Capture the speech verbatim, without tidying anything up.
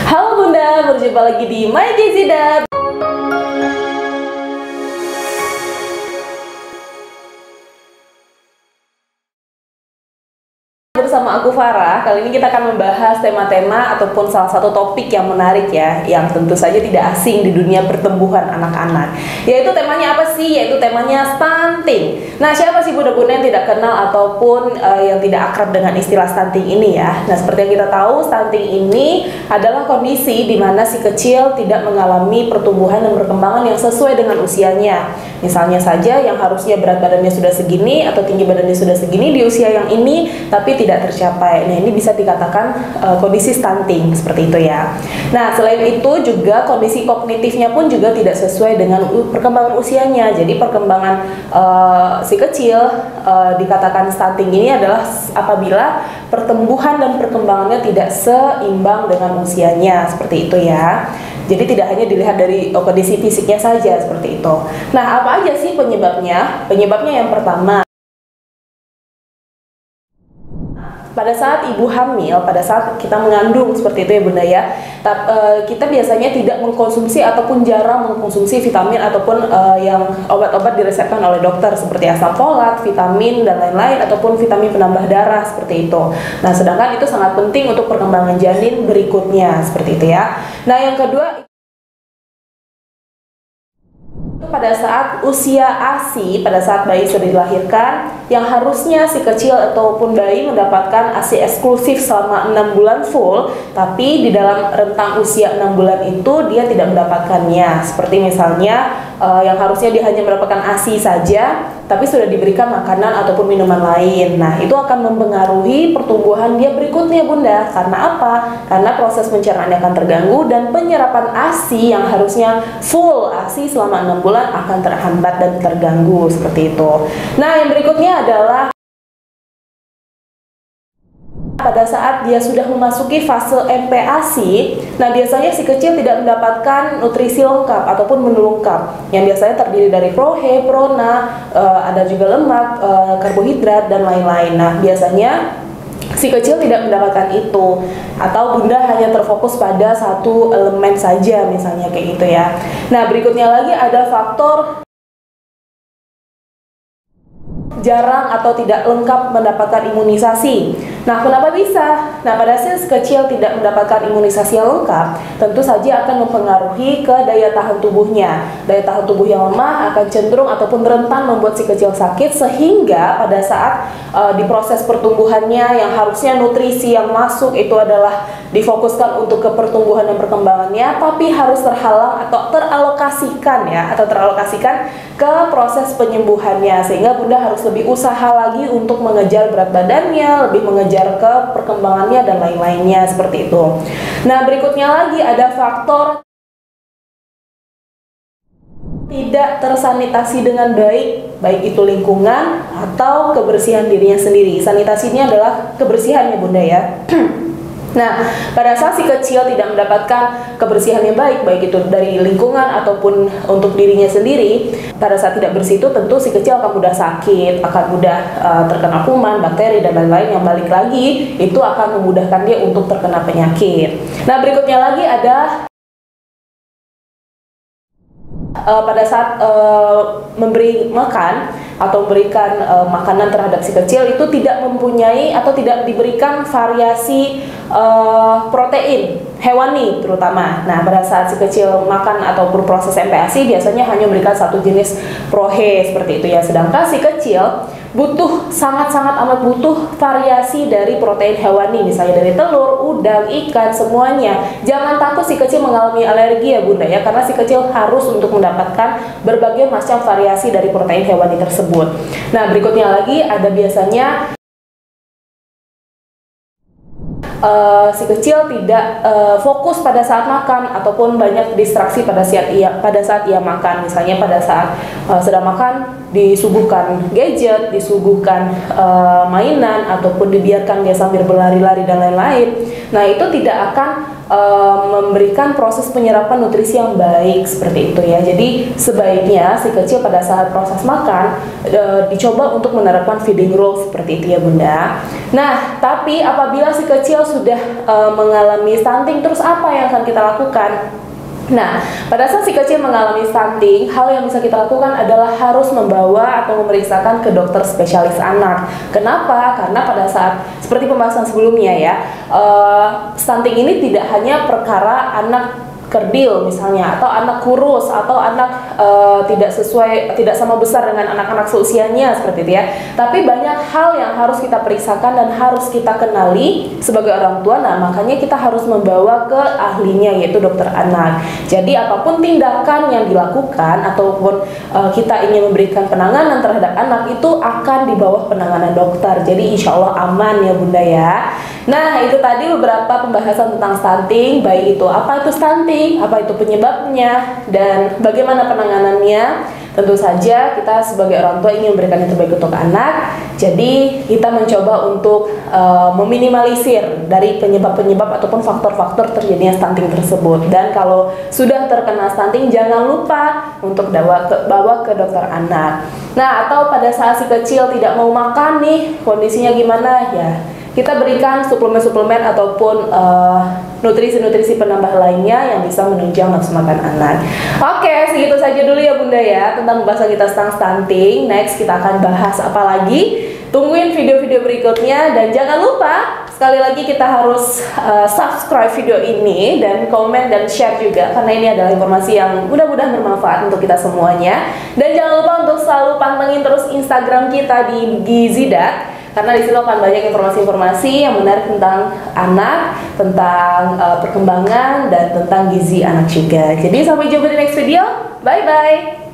Halo Bunda, berjumpa lagi di My Gezida. Bersama aku Farah. Kali ini kita akan membahas tema-tema ataupun salah satu topik yang menarik ya, yang tentu saja tidak asing di dunia pertumbuhan anak-anak. Yaitu temanya apa sih? Yaitu temanya stunting. Nah, siapa sih bunda-bunda yang tidak kenal ataupun uh, yang tidak akrab dengan istilah stunting ini ya? Nah, seperti yang kita tahu, stunting ini adalah kondisi di mana si kecil tidak mengalami pertumbuhan dan perkembangan yang sesuai dengan usianya. Misalnya saja yang harusnya berat badannya sudah segini atau tinggi badannya sudah segini di usia yang ini, tapi tidak tercapai. Nah, ini bisa dikatakan uh, kondisi stunting seperti itu ya. Nah, selain itu juga kondisi kognitifnya pun juga tidak sesuai dengan perkembangan usianya. Jadi perkembangan uh, si kecil uh, dikatakan stunting ini adalah apabila pertumbuhan dan perkembangannya tidak seimbang dengan usianya, seperti itu ya. Jadi tidak hanya dilihat dari oh, kondisi fisiknya saja seperti itu. Nah, apa aja sih penyebabnya? Penyebabnya yang pertama, pada saat ibu hamil, pada saat kita mengandung seperti itu ya Bunda ya, kita biasanya tidak mengkonsumsi ataupun jarang mengkonsumsi vitamin ataupun uh, yang obat-obat diresepkan oleh dokter seperti asam folat, vitamin dan lain-lain ataupun vitamin penambah darah seperti itu. Nah, sedangkan itu sangat penting untuk perkembangan janin berikutnya seperti itu ya. Nah, yang kedua, pada saat usia A S I, pada saat bayi sudah dilahirkan, yang harusnya si kecil ataupun bayi mendapatkan A S I eksklusif selama enam bulan full, tapi di dalam rentang usia enam bulan itu dia tidak mendapatkannya. Seperti misalnya uh, yang harusnya dia hanya mendapatkan A S I saja, tapi sudah diberikan makanan ataupun minuman lain. Nah, itu akan mempengaruhi pertumbuhan dia berikutnya Bunda. Karena apa? Karena proses pencernaannya akan terganggu dan penyerapan A S I yang harusnya full A S I selama enam bulan akan terhambat dan terganggu seperti itu. Nah, yang berikutnya adalah pada saat dia sudah memasuki fase M P A S I, nah biasanya si kecil tidak mendapatkan nutrisi lengkap ataupun menu lengkap yang biasanya terdiri dari prohe, prona, uh, ada juga lemak, uh, karbohidrat dan lain-lain. Nah, biasanya si kecil tidak mendapatkan itu, atau Bunda hanya terfokus pada satu elemen saja misalnya kayak gitu ya. Nah, berikutnya lagi ada faktor jarang atau tidak lengkap mendapatkan imunisasi. Nah, kenapa bisa? Nah, pada saat si kecil tidak mendapatkan imunisasi yang lengkap, tentu saja akan mempengaruhi ke daya tahan tubuhnya. Daya tahan tubuh yang lemah akan cenderung ataupun rentan membuat si kecil sakit, sehingga pada saat uh, di proses pertumbuhannya yang harusnya nutrisi yang masuk itu adalah difokuskan untuk ke pertumbuhan dan perkembangannya, tapi harus terhalang atau teralokasikan ya, atau teralokasikan ke proses penyembuhannya, sehingga Bunda harus lebih usaha lagi untuk mengejar berat badannya, lebih mengejar ke perkembangannya dan lain-lainnya seperti itu. Nah, berikutnya lagi ada faktor tidak tersanitasi dengan baik, baik itu lingkungan atau kebersihan dirinya sendiri. Sanitasi ini adalah kebersihannya Bunda ya. Nah, pada saat si kecil tidak mendapatkan kebersihan yang baik, baik itu dari lingkungan ataupun untuk dirinya sendiri, pada saat tidak bersih itu tentu si kecil akan mudah sakit, akan mudah uh, terkena kuman, bakteri, dan lain-lain yang balik lagi, itu akan memudahkan dia untuk terkena penyakit. Nah, berikutnya lagi ada Uh, pada saat uh, memberi makan atau memberikan uh, makanan terhadap si kecil itu tidak mempunyai atau tidak diberikan variasi uh, protein hewani terutama. Nah, pada saat si kecil makan atau berproses M P A S I biasanya hanya memberikan satu jenis prohe seperti itu ya. Sedangkan si kecil butuh, sangat-sangat amat butuh variasi dari protein hewani, misalnya dari telur, udang, ikan, semuanya. Jangan takut si kecil mengalami alergi ya Bunda ya, karena si kecil harus untuk mendapatkan berbagai macam variasi dari protein hewani tersebut. Nah, berikutnya lagi ada biasanya Uh, si kecil tidak uh, fokus pada saat makan ataupun banyak distraksi pada saat ia pada saat ia makan. Misalnya pada saat uh, sedang makan disuguhkan gadget, disuguhkan uh, mainan ataupun dibiarkan dia sambil berlari-lari dan lain-lain. Nah, itu tidak akan uh, memberikan proses penyerapan nutrisi yang baik seperti itu ya. Jadi sebaiknya si kecil pada saat proses makan uh, dicoba untuk menerapkan feeding rule seperti itu ya Bunda. Nah, tapi apabila si kecil sudah uh, mengalami stunting, terus apa yang akan kita lakukan? Nah, pada saat si kecil mengalami stunting, hal yang bisa kita lakukan adalah harus membawa atau memeriksakan ke dokter spesialis anak. Kenapa? Karena pada saat, seperti pembahasan sebelumnya ya, uh, stunting ini tidak hanya perkara anak kerdil misalnya, atau anak kurus, atau anak uh, tidak sesuai, tidak sama besar dengan anak-anak seusianya seperti itu ya. Tapi banyak hal yang harus kita periksakan dan harus kita kenali sebagai orang tua. Nah, makanya kita harus membawa ke ahlinya, yaitu dokter anak. Jadi apapun tindakan yang dilakukan ataupun uh, kita ingin memberikan penanganan terhadap anak, itu akan di bawah penanganan dokter. Jadi insya Allah aman ya Bunda ya. Nah, itu tadi beberapa pembahasan tentang stunting, baik itu apa itu stunting, apa itu penyebabnya, dan bagaimana penanganannya. Tentu saja kita sebagai orang tua ingin memberikan yang terbaik untuk anak. Jadi kita mencoba untuk uh, meminimalisir dari penyebab-penyebab ataupun faktor-faktor terjadinya stunting tersebut. Dan kalau sudah terkena stunting, jangan lupa untuk bawa ke, bawa ke dokter anak. Nah, atau pada saat si kecil tidak mau makan nih, kondisinya gimana ya? Kita berikan suplemen-suplemen ataupun uh, nutrisi-nutrisi penambah lainnya yang bisa menunjang nafsu makan anak. Oke, segitu saja dulu ya Bunda ya tentang pembahasan kita tentang stunting. Next kita akan bahas apa lagi? Tungguin video-video berikutnya dan jangan lupa sekali lagi kita harus uh, subscribe video ini dan komen dan share juga, karena ini adalah informasi yang mudah-mudahan bermanfaat untuk kita semuanya. Dan jangan lupa untuk selalu pantengin terus Instagram kita di Gizidat, karena di situ akan banyak informasi-informasi yang menarik tentang anak, tentang uh, perkembangan, dan tentang gizi anak juga. Jadi sampai jumpa di next video. Bye-bye.